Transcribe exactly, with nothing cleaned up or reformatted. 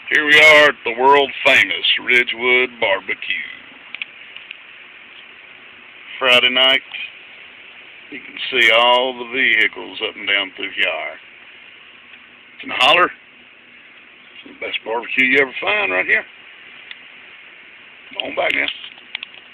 Here we are at the world famous Ridgewood Barbecue. Friday night, you can see all the vehicles up and down through here. It's in the holler. It's the best barbecue you ever find right here. Come on back now.